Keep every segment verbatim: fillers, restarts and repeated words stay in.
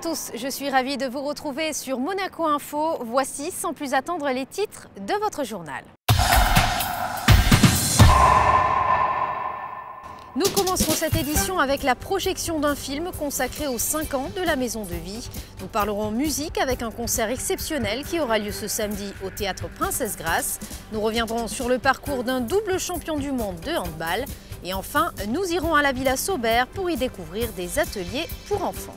tous, je suis ravie de vous retrouver sur Monaco Info. Voici sans plus attendre les titres de votre journal. Nous commencerons cette édition avec la projection d'un film consacré aux cinq ans de la Maison de Vie. Nous parlerons musique avec un concert exceptionnel qui aura lieu ce samedi au Théâtre Princesse Grace. Nous reviendrons sur le parcours d'un double champion du monde de handball. Et enfin, nous irons à la Villa Saubert pour y découvrir des ateliers pour enfants.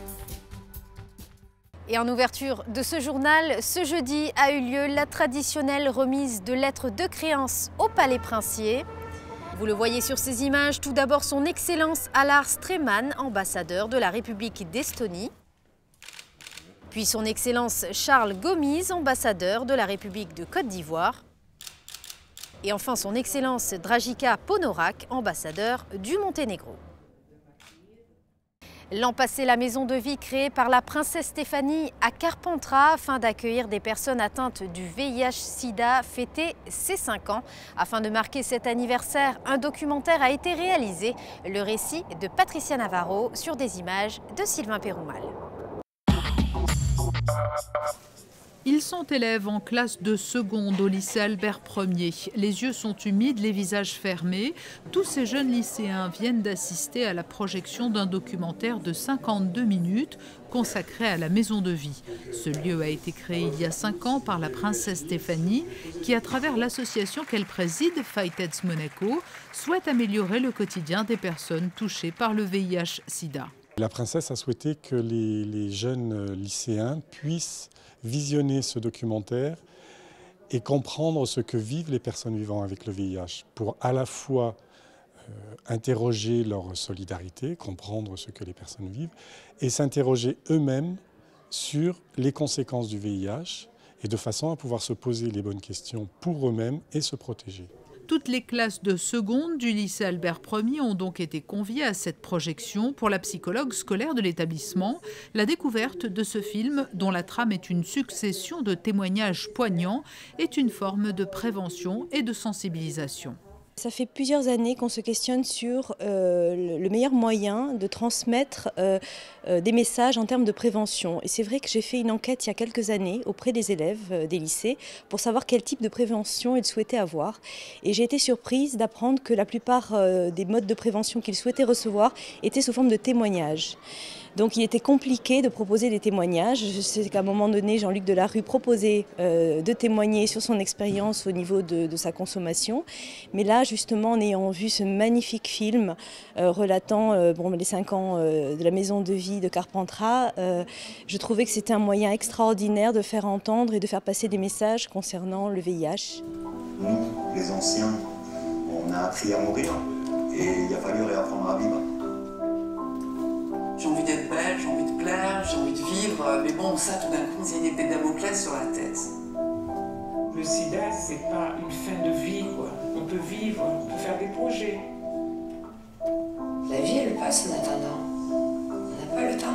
Et en ouverture de ce journal, ce jeudi a eu lieu la traditionnelle remise de lettres de créance au Palais Princier. Vous le voyez sur ces images, tout d'abord son Excellence Alar Streman, ambassadeur de la République d'Estonie. Puis son Excellence Charles Gomis, ambassadeur de la République de Côte d'Ivoire. Et enfin son Excellence Dragica Ponorac, ambassadeur du Monténégro. L'an passé, la Maison de Vie créée par la princesse Stéphanie à Carpentras afin d'accueillir des personnes atteintes du V I H sida fêtait ses cinq ans. Afin de marquer cet anniversaire, un documentaire a été réalisé, le récit de Patricia Navarro sur des images de Sylvain Péroumal. Ils sont élèves en classe de seconde au lycée Albert Ier. Les yeux sont humides, les visages fermés. Tous ces jeunes lycéens viennent d'assister à la projection d'un documentaire de cinquante-deux minutes consacré à la Maison de Vie. Ce lieu a été créé il y a cinq ans par la princesse Stéphanie qui, à travers l'association qu'elle préside, Fight AIDS Monaco, souhaite améliorer le quotidien des personnes touchées par le V I H sida. La princesse a souhaité que les, les jeunes lycéens puissent visionner ce documentaire et comprendre ce que vivent les personnes vivant avec le V I H pour à la fois euh, interroger leur solidarité, comprendre ce que les personnes vivent et s'interroger eux-mêmes sur les conséquences du V I H et de façon à pouvoir se poser les bonnes questions pour eux-mêmes et se protéger. Toutes les classes de seconde du lycée Albert Ier ont donc été conviées à cette projection. Pour la psychologue scolaire de l'établissement, la découverte de ce film, dont la trame est une succession de témoignages poignants, est une forme de prévention et de sensibilisation. Ça fait plusieurs années qu'on se questionne sur euh, le meilleur moyen de transmettre euh, euh, des messages en termes de prévention. Et c'est vrai que j'ai fait une enquête il y a quelques années auprès des élèves euh, des lycées pour savoir quel type de prévention ils souhaitaient avoir. Et j'ai été surprise d'apprendre que la plupart euh, des modes de prévention qu'ils souhaitaient recevoir étaient sous forme de témoignages. Donc il était compliqué de proposer des témoignages. Je sais qu'à un moment donné, Jean-Luc Delarue proposait euh, de témoigner sur son expérience au niveau de, de sa consommation. Mais là, justement, en ayant vu ce magnifique film euh, relatant euh, bon, les cinq ans euh, de la Maison de Vie de Carpentras, euh, je trouvais que c'était un moyen extraordinaire de faire entendre et de faire passer des messages concernant le V I H. Nous, les anciens, on a appris à mourir et il a fallu réapprendre à vivre. J'ai envie d'être belle, j'ai envie de plaire, j'ai envie de vivre, mais bon, ça, tout d'un coup, c'est une épée de Damoclès sur la tête. Le sida, c'est pas une fin de vie, quoi. On peut vivre, on peut faire des projets. La vie, elle passe en attendant. On n'a pas le temps.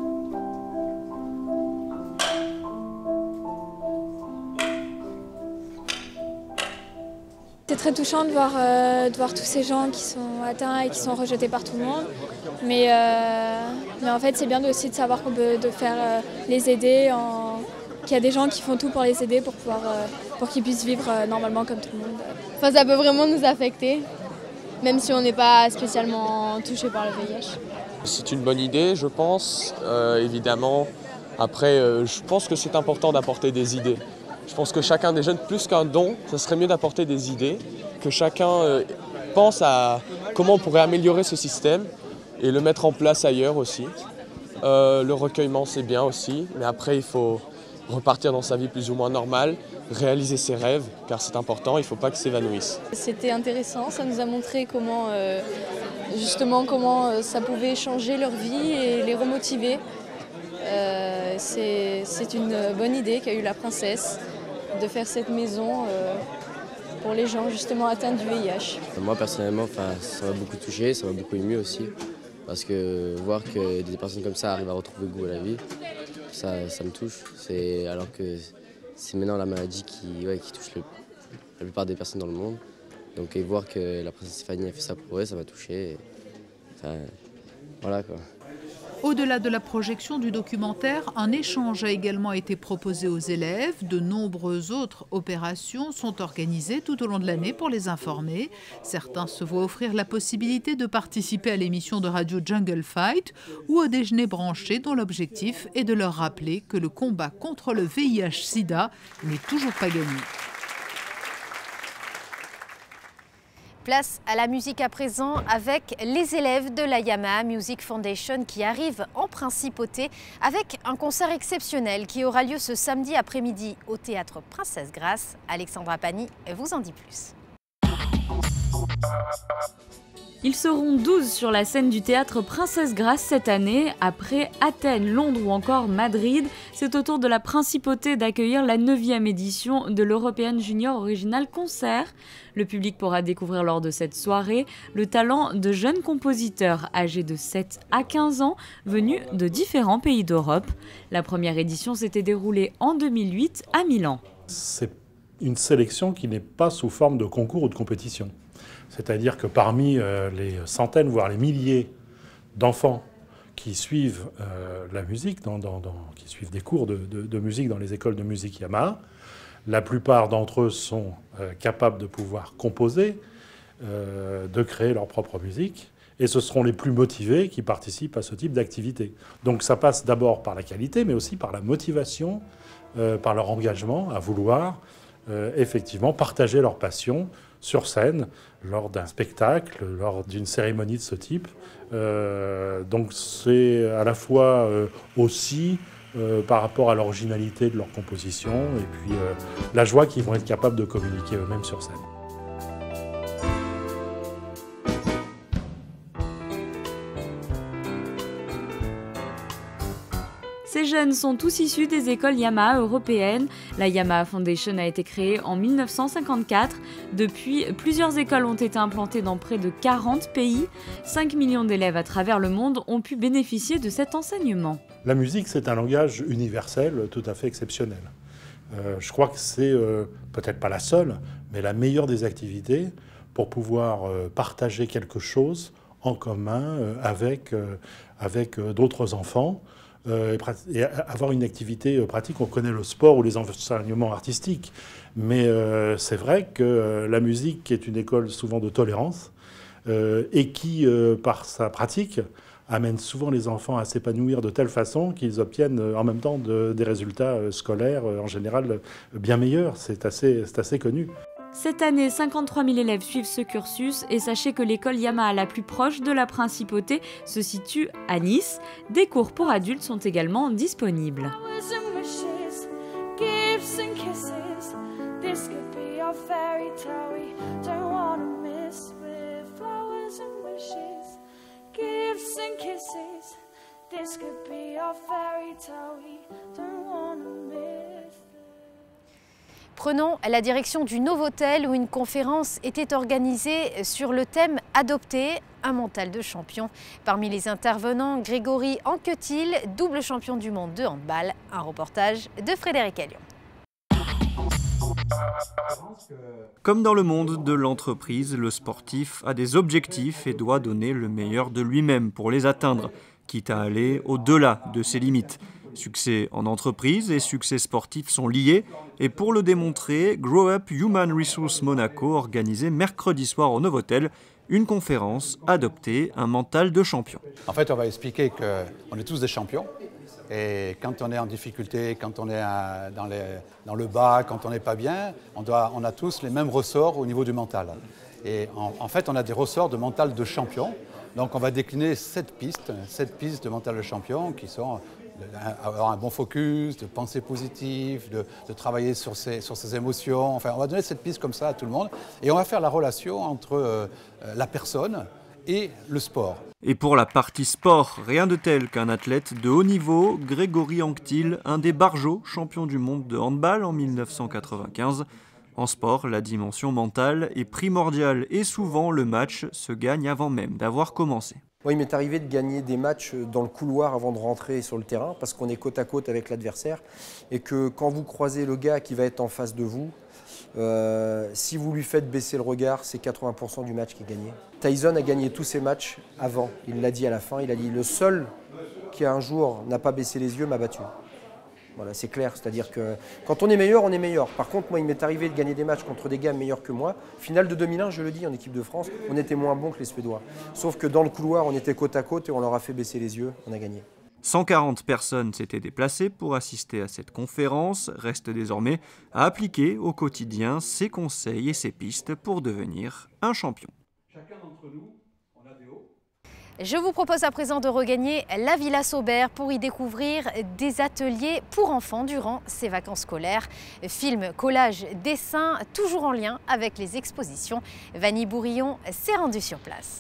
C'est très touchant de voir, euh, de voir tous ces gens qui sont atteints et qui sont rejetés par tout le monde. Mais, euh, mais en fait, c'est bien aussi de savoir qu'on peut de faire euh, les aider, en... qu'il y a des gens qui font tout pour les aider pour, pouvoir, euh, pour qu'ils puissent vivre euh, normalement comme tout le monde. Enfin, ça peut vraiment nous affecter, même si on n'est pas spécialement touché par le V I H. C'est une bonne idée, je pense, euh, évidemment. Après, euh, je pense que c'est important d'apporter des idées. Je pense que chacun des jeunes, plus qu'un don, ce serait mieux d'apporter des idées, que chacun euh, pense à comment on pourrait améliorer ce système et le mettre en place ailleurs aussi. Euh, le recueillement, c'est bien aussi, mais après, il faut repartir dans sa vie plus ou moins normale, réaliser ses rêves, car c'est important, il ne faut pas qu'ils s'évanouissent. C'était intéressant, ça nous a montré comment, euh, justement, comment euh, ça pouvait changer leur vie et les remotiver. Euh, c'est une bonne idée qu'a eue la princesse de faire cette maison euh, pour les gens justement atteints du V I H. Moi personnellement, ça m'a beaucoup touché, ça m'a beaucoup ému aussi, parce que voir que des personnes comme ça arrivent à retrouver goût à la vie, ça, ça me touche. Alors que c'est maintenant la maladie qui, ouais, qui touche le, la plupart des personnes dans le monde. Donc et voir que la princesse Stéphanie a fait ça pour eux, ça m'a touché. Et, enfin, voilà quoi. Au-delà de la projection du documentaire, un échange a également été proposé aux élèves. De nombreuses autres opérations sont organisées tout au long de l'année pour les informer. Certains se voient offrir la possibilité de participer à l'émission de radio Jungle Fight ou au déjeuner branché dont l'objectif est de leur rappeler que le combat contre le V I H sida n'est toujours pas gagné. Place à la musique à présent avec les élèves de la Yamaha Music Foundation qui arrivent en principauté avec un concert exceptionnel qui aura lieu ce samedi après-midi au théâtre Princesse Grace. Alexandra Pani vous en dit plus. Ils seront douze sur la scène du théâtre Princesse Grace cette année. Après Athènes, Londres ou encore Madrid, c'est au tour de la principauté d'accueillir la neuvième édition de l'European Junior Original Concert. Le public pourra découvrir lors de cette soirée le talent de jeunes compositeurs âgés de sept à quinze ans venus de différents pays d'Europe. La première édition s'était déroulée en deux mille huit à Milan. C'est une sélection qui n'est pas sous forme de concours ou de compétition. C'est-à-dire que parmi euh, les centaines, voire les milliers d'enfants qui suivent euh, la musique, dans, dans, dans, qui suivent des cours de, de, de musique dans les écoles de musique Yamaha, la plupart d'entre eux sont euh, capables de pouvoir composer, euh, de créer leur propre musique, et ce seront les plus motivés qui participent à ce type d'activité. Donc ça passe d'abord par la qualité, mais aussi par la motivation, euh, par leur engagement à vouloir euh, effectivement partager leur passion sur scène, lors d'un spectacle, lors d'une cérémonie de ce type. Euh, donc c'est à la fois euh, aussi euh, par rapport à l'originalité de leur composition et puis euh, la joie qu'ils vont être capables de communiquer eux-mêmes sur scène. Ces jeunes sont tous issus des écoles Yamaha européennes. La Yamaha Foundation a été créée en mille neuf cent cinquante-quatre. Depuis, plusieurs écoles ont été implantées dans près de quarante pays. cinq millions d'élèves à travers le monde ont pu bénéficier de cet enseignement. La musique, c'est un langage universel tout à fait exceptionnel. Euh, je crois que c'est euh, peut-être pas la seule, mais la meilleure des activités pour pouvoir euh, partager quelque chose en commun euh, avec, euh, avec euh, d'autres enfants. Euh, et avoir une activité pratique. On connaît le sport ou les enseignements artistiques, mais euh, c'est vrai que euh, la musique est une école souvent de tolérance euh, et qui, euh, par sa pratique, amène souvent les enfants à s'épanouir de telle façon qu'ils obtiennent euh, en même temps de, des résultats euh, scolaires euh, en général euh, bien meilleurs. C'est assez, c'est assez connu. Cette année, cinquante-trois mille élèves suivent ce cursus et sachez que l'école Yamaha la plus proche de la principauté se situe à Nice. Des cours pour adultes sont également disponibles. Prenons la direction du Novotel où une conférence était organisée sur le thème « Adopter un mental de champion ». Parmi les intervenants, Grégory Anquetil, double champion du monde de handball. Un reportage de Frédéric Allion. Comme dans le monde de l'entreprise, le sportif a des objectifs et doit donner le meilleur de lui-même pour les atteindre, quitte à aller au-delà de ses limites. Succès en entreprise et succès sportif sont liés et pour le démontrer, Grow Up Human Resource Monaco organisait mercredi soir au Novotel une conférence Adopter un mental de champion. En fait, on va expliquer qu'on est tous des champions et quand on est en difficulté, quand on est dans, les, dans le bas, quand on n'est pas bien, on, doit, on a tous les mêmes ressorts au niveau du mental. Et en, en fait, on a des ressorts de mental de champion. Donc on va décliner sept pistes, sept pistes de mental de champion qui sont avoir un bon focus, de penser positif, de, de travailler sur ses, sur ses émotions. Enfin, on va donner cette piste comme ça à tout le monde et on va faire la relation entre euh, la personne et le sport. Et pour la partie sport, rien de tel qu'un athlète de haut niveau, Grégory Anquetil, un des barjots champions du monde de handball en mille neuf cent quatre-vingt-quinze. En sport, la dimension mentale est primordiale et souvent le match se gagne avant même d'avoir commencé. Moi, il m'est arrivé de gagner des matchs dans le couloir avant de rentrer sur le terrain parce qu'on est côte à côte avec l'adversaire et que quand vous croisez le gars qui va être en face de vous, euh, si vous lui faites baisser le regard, c'est quatre-vingts pour cent du match qui est gagné. Tyson a gagné tous ses matchs avant, il l'a dit à la fin, il a dit le seul qui un jour n'a pas baissé les yeux m'a battu. Voilà, c'est clair, c'est-à-dire que quand on est meilleur, on est meilleur. Par contre, moi, il m'est arrivé de gagner des matchs contre des gars meilleurs que moi. Finale de deux mille un, je le dis, en équipe de France, on était moins bons que les Suédois. Sauf que dans le couloir, on était côte à côte et on leur a fait baisser les yeux, on a gagné. cent quarante personnes s'étaient déplacées pour assister à cette conférence. Reste désormais à appliquer au quotidien ces conseils et ces pistes pour devenir un champion. Chacun d'entre nous, on a des hauts. Je vous propose à présent de regagner la Villa Saubert pour y découvrir des ateliers pour enfants durant ces vacances scolaires. Films, collages, dessins, toujours en lien avec les expositions. Vanny Bourillon s'est rendue sur place.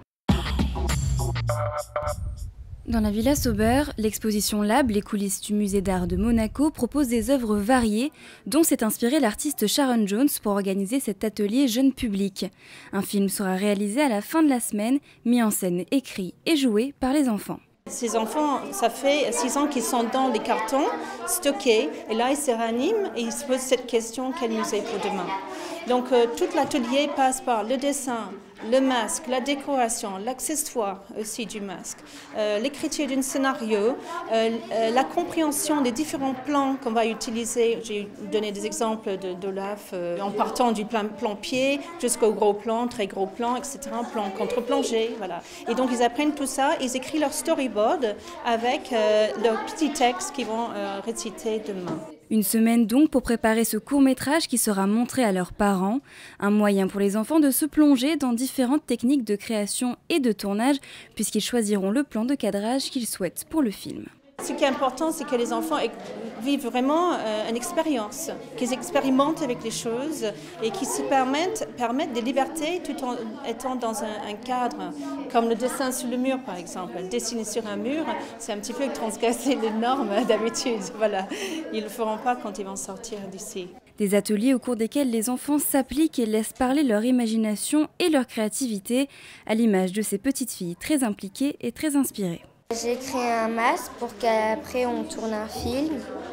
Dans la Villa Saubert, l'exposition Lab, les coulisses du musée d'art de Monaco, propose des œuvres variées, dont s'est inspiré l'artiste Sharon Jones pour organiser cet atelier jeune public. Un film sera réalisé à la fin de la semaine, mis en scène, écrit et joué par les enfants. Ces enfants, ça fait six ans qu'ils sont dans les cartons, stockés, et là ils se réaniment et ils se posent cette question, quel musée pour demain? Donc euh, tout l'atelier passe par le dessin, le masque, la décoration, l'accessoire aussi du masque, euh, l'écriture d'un scénario, euh, euh, la compréhension des différents plans qu'on va utiliser. J'ai donné des exemples de, de l'A F euh, en partant du plan, plan pied jusqu'au gros plan, très gros plan, et cetera, plan contre-plongée, voilà. Et donc ils apprennent tout ça, ils écrivent leur storyboard avec euh, leurs petits textes qu'ils vont euh, réciter demain. Une semaine donc pour préparer ce court-métrage qui sera montré à leurs parents, un moyen pour les enfants de se plonger dans différentes techniques de création et de tournage puisqu'ils choisiront le plan de cadrage qu'ils souhaitent pour le film. Ce qui est important, c'est que les enfants vivent vraiment euh, une expérience, qu'ils expérimentent avec les choses et qu'ils se permettent, permettent des libertés tout en étant dans un, un cadre, comme le dessin sur le mur par exemple. Dessiner sur un mur, c'est un petit peu transgresser les normes d'habitude. Voilà. Ils ne le feront pas quand ils vont sortir d'ici. Des ateliers au cours desquels les enfants s'appliquent et laissent parler leur imagination et leur créativité, à l'image de ces petites filles très impliquées et très inspirées. J'ai créé un masque pour qu'après on tourne un film.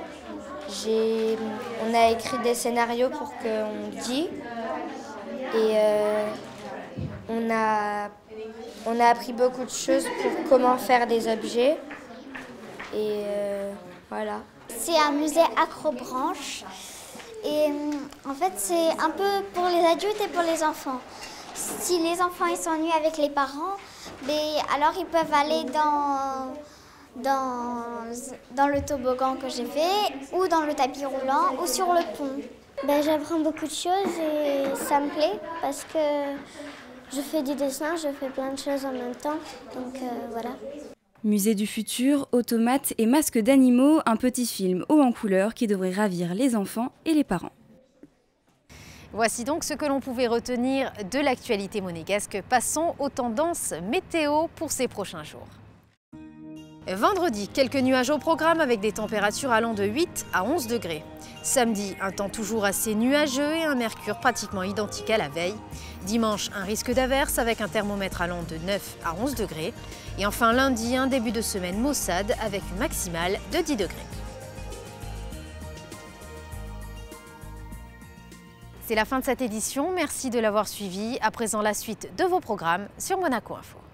J'ai, on a écrit des scénarios pour qu'on dit. Et euh, on, a, on a appris beaucoup de choses pour comment faire des objets. Et euh, voilà. C'est un musée Acrobranche. Et en fait, c'est un peu pour les adultes et pour les enfants. Si les enfants ils s'ennuient avec les parents, mais alors ils peuvent aller dans, dans, dans le toboggan que j'ai fait, ou dans le tapis roulant, ou sur le pont. Ben, j'apprends beaucoup de choses et ça me plaît parce que je fais du dessin, je fais plein de choses en même temps, donc euh, voilà. Musée du futur, automates et masques d'animaux, un petit film haut en couleur qui devrait ravir les enfants et les parents. Voici donc ce que l'on pouvait retenir de l'actualité monégasque. Passons aux tendances météo pour ces prochains jours. Vendredi, quelques nuages au programme avec des températures allant de huit à onze degrés. Samedi, un temps toujours assez nuageux et un mercure pratiquement identique à la veille. Dimanche, un risque d'averse avec un thermomètre allant de neuf à onze degrés. Et enfin lundi, un début de semaine maussade avec une maximale de dix degrés. C'est la fin de cette édition, merci de l'avoir suivi. À présent, la suite de vos programmes sur Monaco Info.